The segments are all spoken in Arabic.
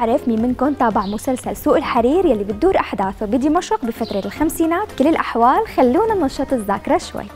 بعرف مين منكم تابع مسلسل سوق الحرير يلي بتدور أحداثه بدمشق بفترة الخمسينات. كل الأحوال خلونا ننشط الذاكرة شوي.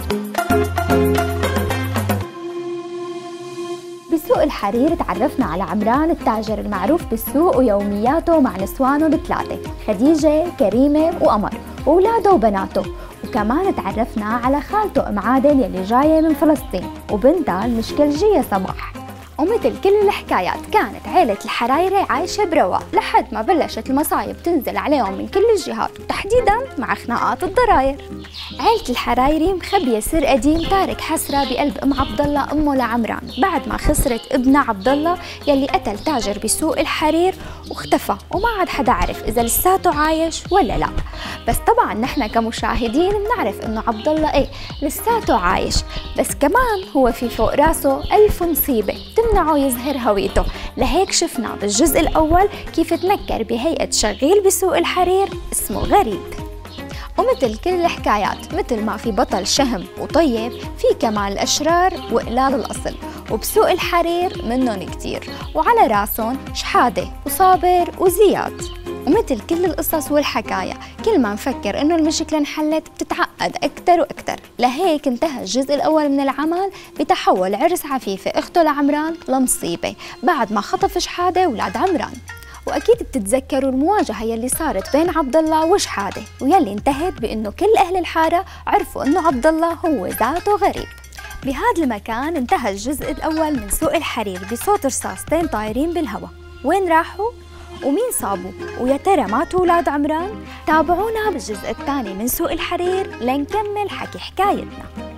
بسوق الحرير تعرفنا على عمران التاجر المعروف بالسوق ويومياته مع نسوانه الثلاثة، خديجة، كريمة وقمر، وأولاده وبناته. وكمان تعرفنا على خالته أم عادل يلي جاية من فلسطين، وبنتها المشكلجية صباح. ومثل كل الحكايات كانت عيلة الحرايرة عايشة برواق لحد ما بلشت المصايب تنزل عليهم من كل الجهات، وتحديداً مع خناقات الضراير. عيلة الحرايري مخبية سر قديم تارك حسرة بقلب أم عبد الله أمه لعمران بعد ما خسرت ابنها عبد الله يلي قتل تاجر بسوق الحرير واختفى، وما عاد حدا عرف إذا لساته عايش ولا لا. بس طبعاً نحن كمشاهدين بنعرف إنه عبد الله لساته عايش، بس كمان هو في فوق راسه ألف مصيبة تمنعه يظهر هويته. لهيك شفنا بالجزء الأول كيف تنكر بهيئة شغيل بسوق الحرير اسمه غريب. ومثل كل الحكايات مثل ما في بطل شهم وطيب، في كمان الأشرار وقلال الأصل، وبسوق الحرير منهم كتير، وعلى راسهم شحادة وصابر وزياد. ومثل كل القصص والحكاية كل ما نفكر إنه المشكلة انحلت بتتعقد أكتر وأكتر. لهيك انتهى الجزء الأول من العمل بتحول عرس عفيفة أخته لعمران لمصيبة بعد ما خطف شحادة ولاد عمران. وأكيد بتتذكروا المواجهة يلي صارت بين عبد الله وشحادة، ويلي انتهت بإنه كل أهل الحارة عرفوا إنه عبد الله هو ذاته غريب. بهذا المكان انتهى الجزء الأول من سوق الحرير بصوت رصاصتين طايرين بالهواء. وين راحوا؟ ومين صابوا؟ ويا ترى ماتوا ولاد عمران؟ تابعونا بالجزء الثاني من سوق الحرير لنكمل حكي حكايتنا.